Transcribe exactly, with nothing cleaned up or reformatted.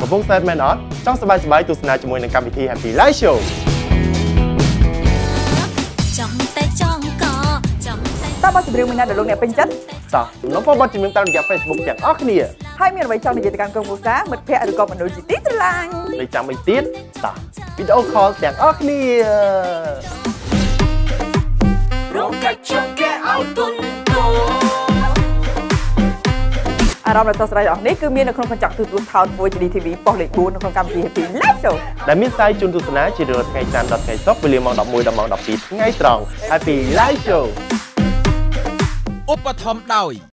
កំពុង set man អត់ចង់សប្បាយសប្បាយទស្សនាជាមួយនឹងកម្មវិធី Happy Live Show ចង់តែចង់ក៏ចង់តែតើបទចម្រៀងមួយណាដែលលោកអ្នកពេញចិត្តតោះលោកបបទចម្រៀងតាមរយៈ Facebook ទាំងអស់គ្នាហើយមានអ្វីចង់និយាយទៅកាន់ក្រុមគ្រួសារមិត្តភ័ក្តិឬក៏មនុស្សជាទីស្រឡាញ់លេខចាំអីទៀតតោះ Video Call ទាំងអស់គ្នារងកាច់ចង់កែឲ្យទុនតូអារម្មណ៍ដ៏ស្រស់ស្រាយរបស់នេះគឺមាននៅក្នុងកញ្ចក់ទូរទស្សន៍ថោកមួយ ជី ឌី ធី វី ប៉ុស្តិ៍លេខ បួន នៅក្នុងកម្មវិធី Happy Live Show ដែលមានផ្សាយជូនទស្សនាជារៀងរាល់ថ្ងៃច័ន្ទដល់ថ្ងៃសុក្រវេលាម៉ោង ដប់មួយ ដល់ម៉ោង ដប់ពីរ ថ្ងៃត្រង់ Happy Live Show ឧបត្ថម្ភដោយ